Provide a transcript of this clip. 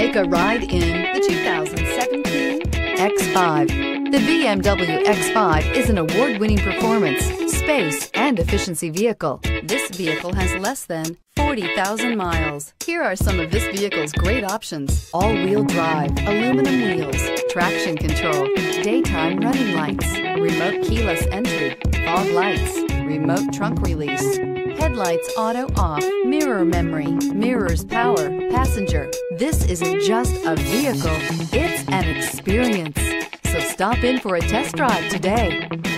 Take a ride in the 2017 X5. The BMW X5 is an award-winning performance, space, and efficiency vehicle. This vehicle has less than 40,000 miles. Here are some of this vehicle's great options: all-wheel drive, aluminum wheels, traction control, daytime running lights, remote keyless entry, fog lights, remote trunk release, headlights auto off, mirror memory, mirrors power, passenger. This isn't just a vehicle, it's an experience. So stop in for a test drive today.